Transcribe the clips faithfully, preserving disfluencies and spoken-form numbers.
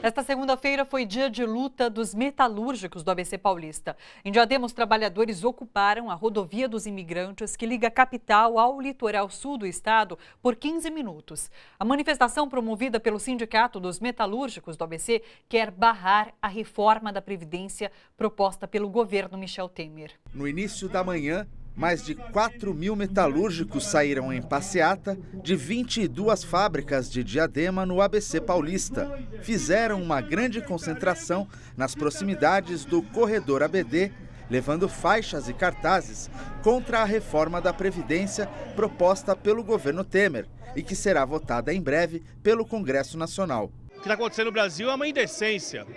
Esta segunda-feira foi dia de luta dos metalúrgicos do A B C Paulista. Em Diadema, os trabalhadores ocuparam a rodovia dos imigrantes que liga a capital ao litoral sul do estado por quinze minutos. A manifestação promovida pelo Sindicato dos Metalúrgicos do A B C quer barrar a reforma da Previdência proposta pelo governo Michel Temer. No início da manhã, mais de quatro mil metalúrgicos saíram em passeata de vinte e duas fábricas de Diadema no A B C Paulista. Fizeram uma grande concentração nas proximidades do corredor A B D, levando faixas e cartazes contra a reforma da Previdência proposta pelo governo Temer e que será votada em breve pelo Congresso Nacional. O que está acontecendo no Brasil é uma indecência.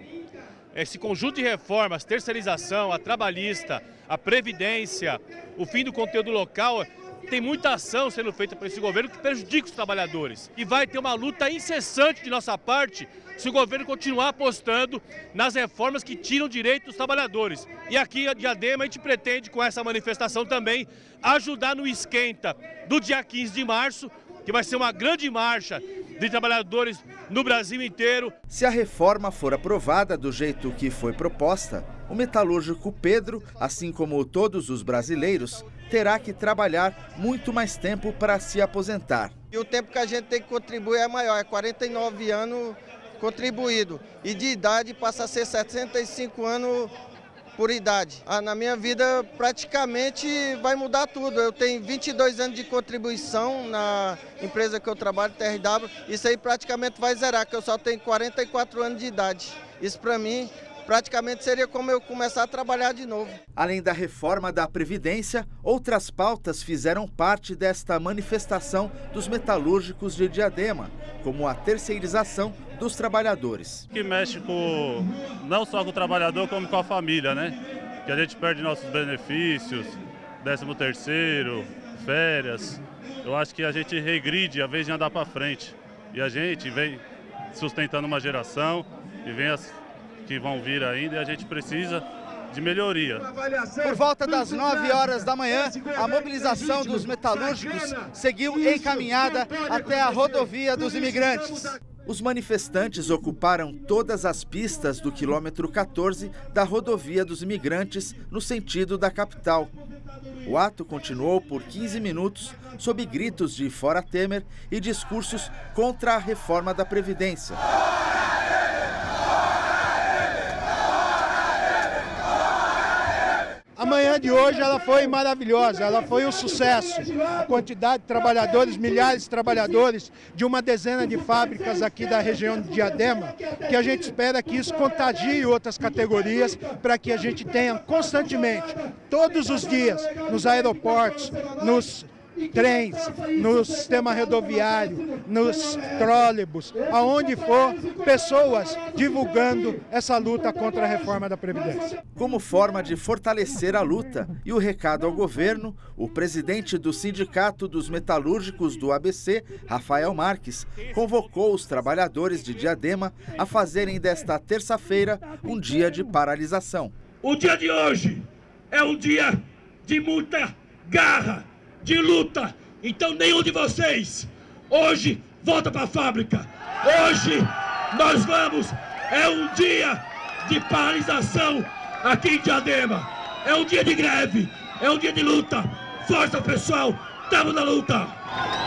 Esse conjunto de reformas, terceirização, a trabalhista, a previdência, o fim do conteúdo local, tem muita ação sendo feita por esse governo que prejudica os trabalhadores. E vai ter uma luta incessante de nossa parte se o governo continuar apostando nas reformas que tiram direito dos trabalhadores. E aqui, a Diadema, a gente pretende, com essa manifestação também, ajudar no esquenta do dia quinze de março, que vai ser uma grande marcha de trabalhadores no Brasil inteiro. Se a reforma for aprovada do jeito que foi proposta, o metalúrgico Pedro, assim como todos os brasileiros, terá que trabalhar muito mais tempo para se aposentar. E o tempo que a gente tem que contribuir é maior, é quarenta e nove anos contribuído. E de idade passa a ser sessenta e cinco anos por idade. Ah, na minha vida praticamente vai mudar tudo. Eu tenho vinte e dois anos de contribuição na empresa que eu trabalho, T R W. Isso aí praticamente vai zerar, que eu só tenho quarenta e quatro anos de idade. Isso para mim praticamente seria como eu começar a trabalhar de novo. Além da reforma da Previdência, outras pautas fizeram parte desta manifestação dos metalúrgicos de Diadema, como a terceirização dos trabalhadores. Que mexe com, não só com o trabalhador, como com a família, né? Que a gente perde nossos benefícios, décimo terceiro, férias. Eu acho que a gente regride a vez de andar para frente. E a gente vem sustentando uma geração e vem as que vão vir ainda, e a gente precisa de melhoria. Por volta das nove horas da manhã, a mobilização dos metalúrgicos seguiu encaminhada até a rodovia dos imigrantes. Os manifestantes ocuparam todas as pistas do quilômetro quatorze da rodovia dos imigrantes no sentido da capital. O ato continuou por quinze minutos sob gritos de Fora Temer e discursos contra a reforma da Previdência. A manhã de hoje ela foi maravilhosa, ela foi um sucesso. A quantidade de trabalhadores, milhares de trabalhadores de uma dezena de fábricas aqui da região de Diadema, que a gente espera que isso contagie outras categorias para que a gente tenha constantemente, todos os dias, nos aeroportos, nos trens, no sistema rodoviário, nos trólebus, aonde for, pessoas divulgando essa luta contra a reforma da Previdência. Como forma de fortalecer a luta e o recado ao governo, o presidente do Sindicato dos Metalúrgicos do A B C, Rafael Marques, convocou os trabalhadores de Diadema a fazerem desta terça-feira um dia de paralisação. O dia de hoje é um dia de muita garra, de luta. Então nenhum de vocês hoje volta para a fábrica. Hoje nós vamos, é um dia de paralisação aqui em Diadema. É um dia de greve, é um dia de luta. Força, pessoal, estamos na luta.